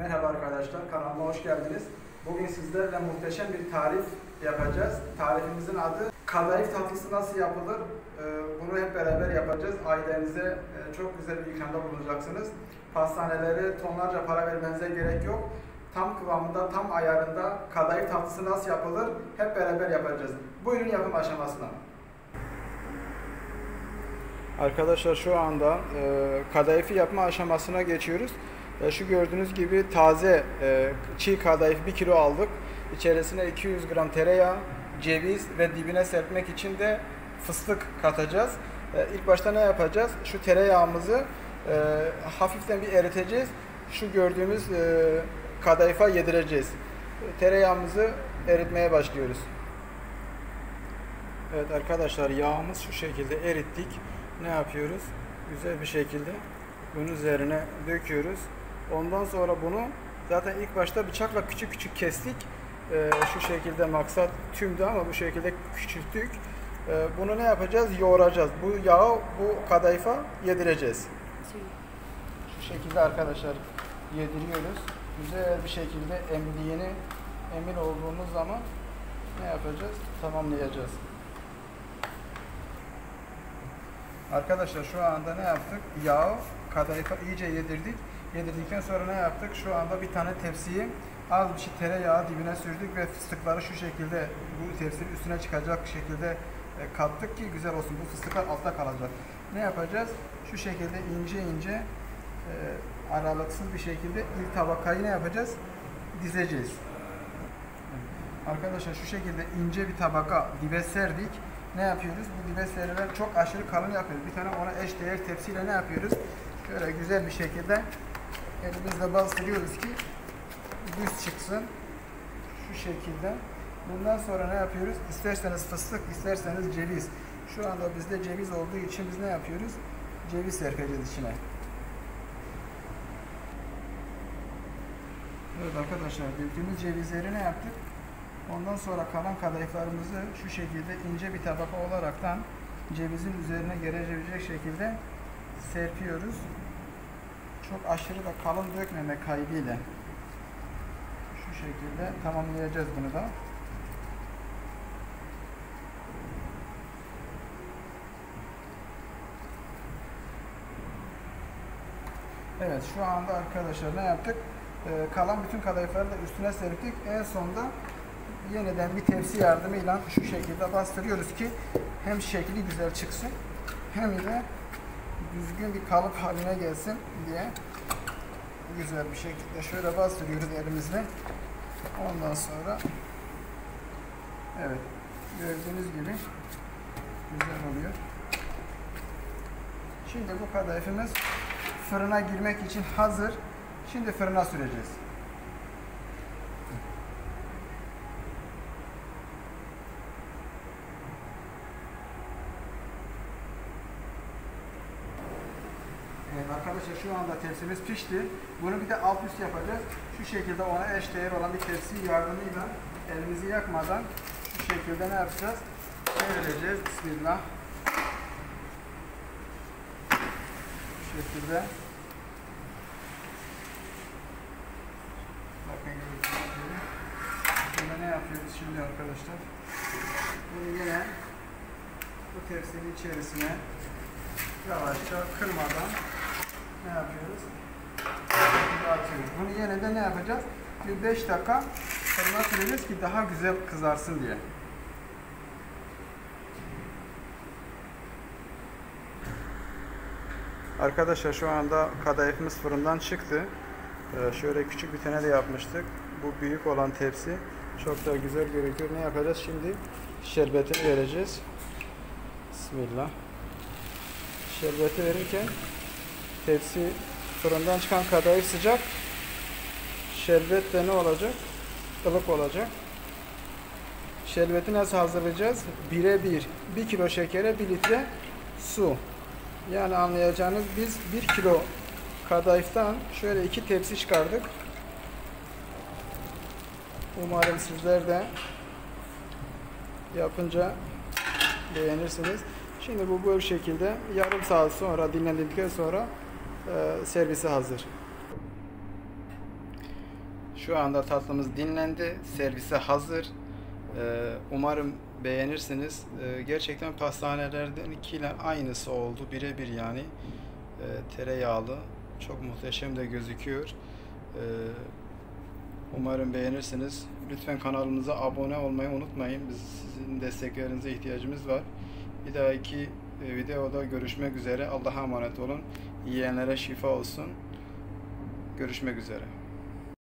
Merhaba arkadaşlar, kanalıma hoş geldiniz. Bugün sizlerle muhteşem bir tarif yapacağız. Tarifimizin adı kadayıf tatlısı nasıl yapılır? Bunu hep beraber yapacağız. Ailenize çok güzel bir ikramda bulunacaksınız. Pastanelere tonlarca para vermenize gerek yok. Tam kıvamında, tam ayarında kadayıf tatlısı nasıl yapılır? Hep beraber yapacağız. Buyurun yapım aşamasına. Arkadaşlar şu anda kadayıfı yapma aşamasına geçiyoruz. Şu gördüğünüz gibi taze çiğ kadayıf 1 kilo aldık. İçerisine 200 gram tereyağı, ceviz ve dibine serpmek için de fıstık katacağız. İlk başta ne yapacağız? Şu tereyağımızı hafiften bir eriteceğiz. Şu gördüğümüz kadayıfa yedireceğiz. Tereyağımızı eritmeye başlıyoruz. Evet arkadaşlar, yağımız şu şekilde erittik. Ne yapıyoruz? Güzel bir şekilde bunun üzerine döküyoruz. Ondan sonra bunu zaten ilk başta bıçakla küçük küçük kestik. Şu şekilde, maksat tümdü ama bu şekilde küçülttük. Bunu ne yapacağız? Yoğuracağız. Bu yağı bu kadayıfa yedireceğiz. Şu şekilde arkadaşlar yediriyoruz. Güzel bir şekilde emdiğini emin olduğumuz zaman ne yapacağız? Tamamlayacağız. Arkadaşlar şu anda ne yaptık? Yağı kadayıfa iyice yedirdik. Yedirdikten sonra ne yaptık? Şu anda bir tane tepsiyi az bir şey tereyağı dibine sürdük ve fıstıkları şu şekilde bu tepsinin üstüne çıkacak şekilde kattık ki güzel olsun. Bu fıstıklar altta kalacak. Ne yapacağız? Şu şekilde ince ince aralıksız bir şekilde ilk tabakayı ne yapacağız? Dizeceğiz. Arkadaşlar şu şekilde ince bir tabaka dibe serdik. Ne yapıyoruz? Bu dibe serilen çok aşırı kalın yapıyoruz. Bir tane ona eşdeğer tepsiyle ne yapıyoruz? Şöyle güzel bir şekilde elimizle bastırıyoruz ki düz çıksın. Şu şekilde. Bundan sonra ne yapıyoruz? İsterseniz fıstık, isterseniz ceviz. Şu anda bizde ceviz olduğu için biz ne yapıyoruz? Ceviz serpeceğiz içine. Evet arkadaşlar, döktüğümüz cevizleri ne yaptık? Ondan sonra kalan kadayıflarımızı şu şekilde ince bir tabaka olaraktan cevizin üzerine gelecek şekilde serpiyoruz. Çok aşırı da kalın dökmemek kaydıyla. Şu şekilde tamamlayacağız bunu da. Evet, şu anda arkadaşlar ne yaptık? Kalan bütün kadayıfları da üstüne serptik. En sonunda yeniden bir tepsi yardımıyla şu şekilde bastırıyoruz ki hem şekli güzel çıksın hem de düzgün bir kalıp haline gelsin diye güzel bir şekilde şöyle bastırıyoruz elimizle. Ondan sonra evet, gördüğünüz gibi güzel oluyor. Şimdi bu kadayıfımız fırına girmek için hazır. Şimdi fırına süreceğiz. Evet arkadaşlar, şu anda tepsimiz pişti. Bunu bir de alt üst yapacağız. Şu şekilde ona eşdeğer olan bir tepsi yardımıyla elimizi yakmadan şu şekilde ne yapacağız? Çevireceğiz. Bismillah. Şu şekilde. Bakın gördüğünüz gibi. Burada ne yapıyoruz şimdi arkadaşlar? Bunu yine bu tepsinin içerisine yavaşça kırmadan ne yapıyoruz? Atıyoruz. Bunu yine de ne yapacağız? Bir 5 dakika fırına süreceğiz ki daha güzel kızarsın diye. Arkadaşlar şu anda kadayıfımız fırından çıktı. Şöyle küçük bir tane de yapmıştık. Bu büyük olan tepsi çok da güzel görünüyor. Ne yapacağız? Şimdi şerbetini vereceğiz. Bismillah. Şerbeti verirken tepsi fırından çıkan kadayıf sıcak. Şerbet de ne olacak? Ilık olacak. Şerbeti nasıl hazırlayacağız? 1'e 1. 1 kilo şekere 1 litre su. Yani anlayacağınız biz 1 kilo kadayıftan şöyle 2 tepsi çıkardık. Umarım sizler de yapınca beğenirsiniz. Şimdi bu şekilde yarım saat sonra dinlendikten sonra servise hazır. Şu anda tatlımız dinlendi. Servise hazır. Umarım beğenirsiniz. Gerçekten pastanelerdekiyle aynısı oldu. Birebir yani. Tereyağlı. Çok muhteşem de gözüküyor. Umarım beğenirsiniz. Lütfen kanalımıza abone olmayı unutmayın. Sizin desteklerinize ihtiyacımız var. Bir dahaki videoda görüşmek üzere. Allah'a emanet olun. Yiyenlere şifa olsun. Görüşmek üzere.